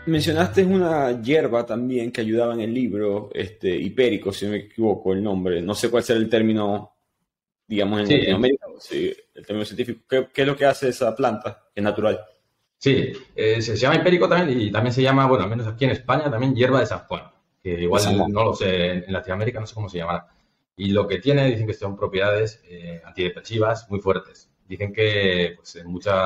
Mencionaste una hierba también que ayudaba en el libro, hipérico, si no me equivoco el nombre. No sé cuál será el término, digamos, en Sí, Latinoamérica, o sí, el término científico. ¿Qué es lo que hace esa planta, que es natural? sí, se llama hipérico también y también se llama, bueno, al menos aquí en España, también hierba de San Juan, que De San igual Juan. no lo sé, en Latinoamérica no sé cómo se llamará. Y lo que tiene, dicen que son propiedades antidepresivas muy fuertes. Dicen que pues,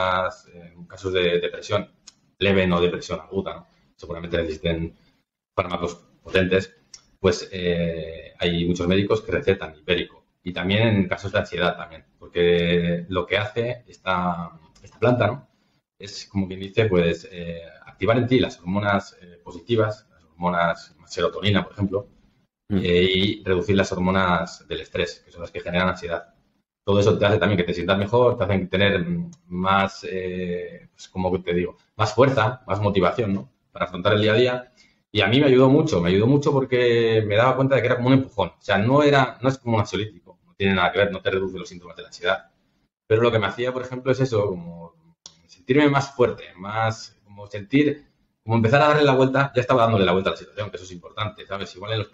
en casos de depresión leve, no depresión aguda, ¿no? Seguramente necesiten fármacos potentes, pues hay muchos médicos que recetan hipérico. Y también en casos de ansiedad también, porque lo que hace esta planta, ¿no? Es, como quien dice, pues activar en ti las hormonas positivas, las hormonas serotonina, por ejemplo, Mm. y reducir las hormonas del estrés, que son las que generan ansiedad. Todo eso te hace también que te sientas mejor, te hacen tener más, pues, como te digo, más fuerza, más motivación, ¿no? Para afrontar el día a día. Y a mí me ayudó mucho porque me daba cuenta de que era como un empujón. O sea, no es como un ansiolítico, no tiene nada que ver, no te reduce los síntomas de la ansiedad. Pero lo que me hacía, por ejemplo, es eso, como sentirme más fuerte, más, como sentir, como empezar a darle la vuelta, ya estaba dándole la vuelta a la situación, que eso es importante, ¿sabes? Igual en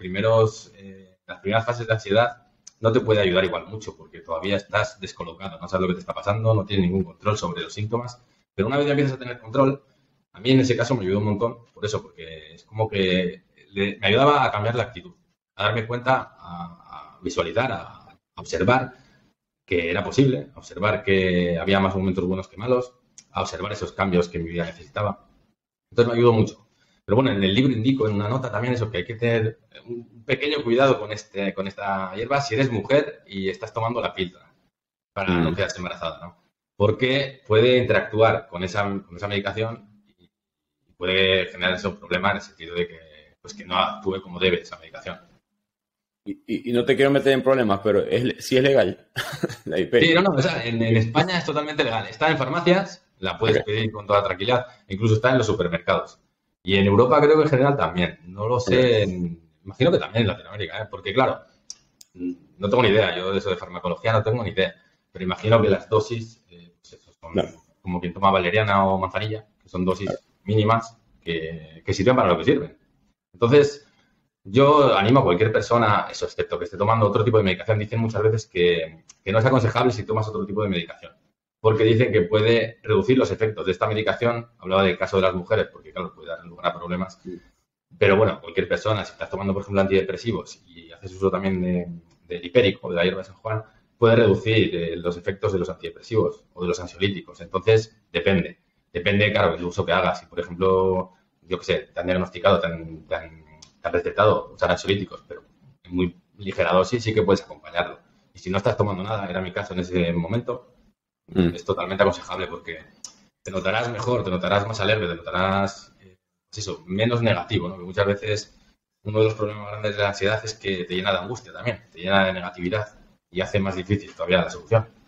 las primeras fases de ansiedad no te puede ayudar igual mucho, porque todavía estás descolocado, no sabes lo que te está pasando, no tienes ningún control sobre los síntomas, pero una vez ya empiezas a tener control, a mí en ese caso me ayudó un montón, por eso, porque es como que me ayudaba a cambiar la actitud, a darme cuenta, a visualizar, a observar que era posible, a observar que había más momentos buenos que malos, a observar esos cambios que mi vida necesitaba. Entonces me ayudó mucho. Pero bueno, en el libro indico en una nota también eso, que hay que tener un pequeño cuidado con esta hierba si eres mujer y estás tomando la píldora para no Mm. quedarse embarazada, ¿no? Porque puede interactuar con esa medicación y puede generar esos problemas en el sentido de que, pues, que no actúe como debe esa medicación. Y no te quiero meter en problemas, pero sí es legal, la Sí, no, hipérico. no, o sea, en España es totalmente legal. Está en farmacias, la puedes Ok, pedir con toda tranquilidad, incluso está en los supermercados. Y en Europa creo que en general también. No lo ok. sé, imagino que también en Latinoamérica, ¿eh? Porque claro, no tengo ni idea, yo de eso de farmacología no tengo ni idea, pero imagino que las dosis, pues eso, son Claro, como quien toma valeriana o manzanilla, que son claro. dosis mínimas que sirven para lo que sirven. Entonces, yo animo a cualquier persona, eso, excepto que esté tomando otro tipo de medicación, dicen muchas veces que no es aconsejable si tomas otro tipo de medicación, porque dicen que puede reducir los efectos de esta medicación. Hablaba del caso de las mujeres, porque claro, puede dar lugar a problemas, pero bueno, cualquier persona, si estás tomando, por ejemplo, antidepresivos y haces uso también del hipérico, de la hierba de San Juan, puede reducir los efectos de los antidepresivos o de los ansiolíticos. Entonces, depende. Depende, claro, del uso que hagas. Si, por ejemplo, yo qué sé, te han diagnosticado, te han recetado usar ansiolíticos, pero en muy ligera dosis, sí que puedes acompañarlo. Y si no estás tomando nada, era mi caso en ese momento, Mm. es totalmente aconsejable porque te notarás mejor, te notarás más alegre, te notarás pues eso, menos negativo, ¿no? Que muchas veces uno de los problemas grandes de la ansiedad es que te llena de angustia también, te llena de negatividad y hace más difícil todavía la solución.